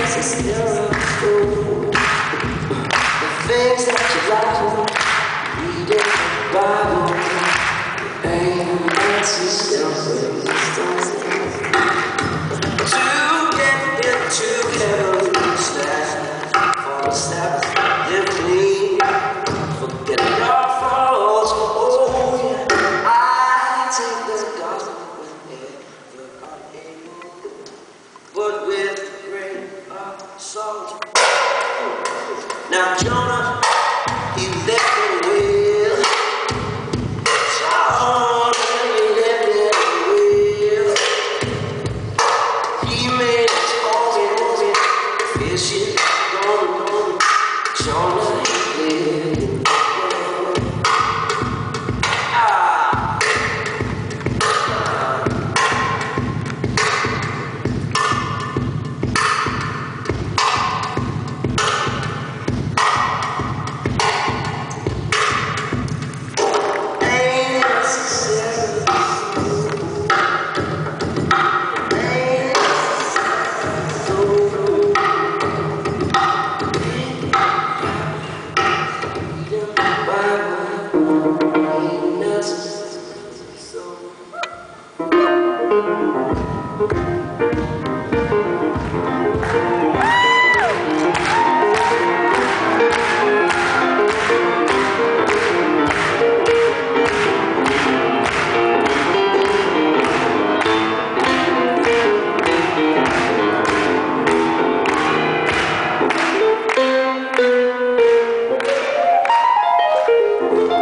Things that you like, read in the Bible, ain't answers, to get into heaven, stand for the Sabbath, live clean, forget your faults. Oh yeah, I take the gospel whenever I'm able, but with a grain of salt. Now Jonah, he left the whale. Jonah, he left the whale. He made his home in fishing, going. Jonah.